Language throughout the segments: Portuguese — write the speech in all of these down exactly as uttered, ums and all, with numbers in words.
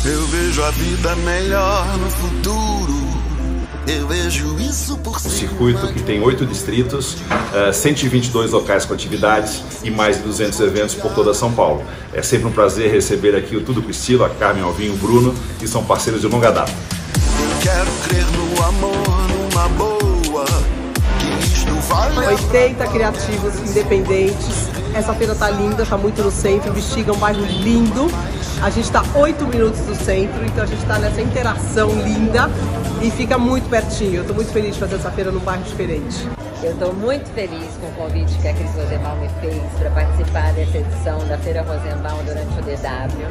Eu vejo a vida melhor no futuro. Eu vejo isso por Um circuito que tem oito distritos, cento e vinte e dois locais com atividades e mais de duzentos eventos por toda São Paulo. É sempre um prazer receber aqui o Tudo com Estilo, a Carmen, Alvinho e o Bruno, que são parceiros de longa data. Eu quero crer no amor, numa boa, que isto vale. oitenta criativos independentes. Essa feira tá linda, tá muito no centro, o Bexiga é um bairro lindo. A gente está oito minutos do centro, então a gente está nessa interação linda e fica muito pertinho. Eu estou muito feliz de fazer essa feira num bairro diferente. Eu estou muito feliz com o convite que a Cris Rosenbaum me fez para participar dessa edição da Feira Rosenbaum durante o D W.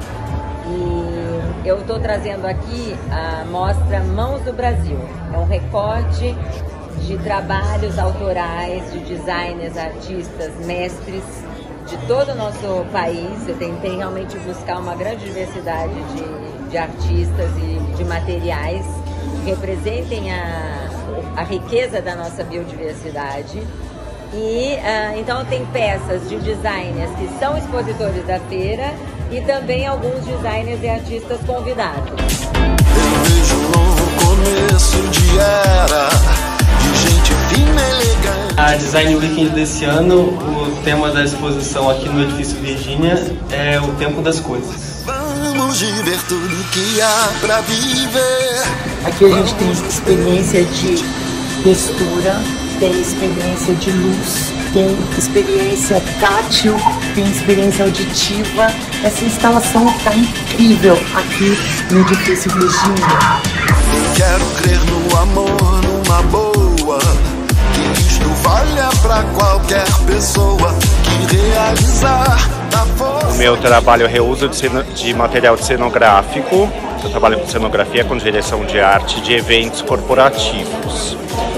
E eu estou trazendo aqui a mostra Mãos do Brasil. É um recorte de trabalhos autorais, de designers, artistas, mestres de todo o nosso país. Eu tentei realmente buscar uma grande diversidade de, de artistas e de materiais que representem a, a riqueza da nossa biodiversidade. E uh, então tem peças de designers que são expositores da feira e também alguns designers e artistas convidados. Eu vejo um novo começo de era, de gente fina e elegante. A Design Weekend desse ano, o tema da exposição aqui no Edifício Virgínia é o tempo das coisas. Vamos viver tudo que há pra viver. Aqui a gente tem experiência de textura, tem experiência de luz, tem experiência tátil, tem experiência auditiva. Essa instalação está incrível aqui no Edifício Virgínia. Quero crer no amor, numa boa, que isto valha pra qualquer pessoa que realizar a força. O meu trabalho é reuso de, de material cenográfico. Eu trabalho com cenografia, com direção de arte de eventos corporativos.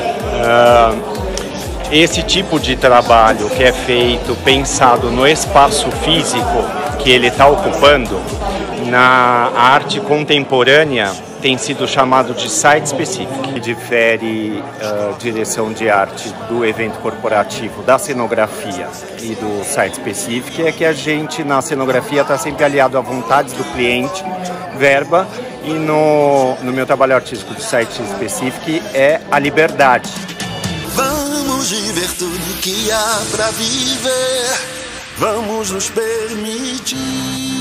Uh, esse tipo de trabalho que é feito pensado no espaço físico que ele está ocupando, na arte contemporânea, tem sido chamado de site specific, que difere uh, direção de arte do evento corporativo, da cenografia e do site specific, é que a gente na cenografia está sempre aliado à vontades do cliente, verba, e no, no meu trabalho artístico de site specific é a liberdade. Vamos viver tudo que há pra viver, vamos nos permitir.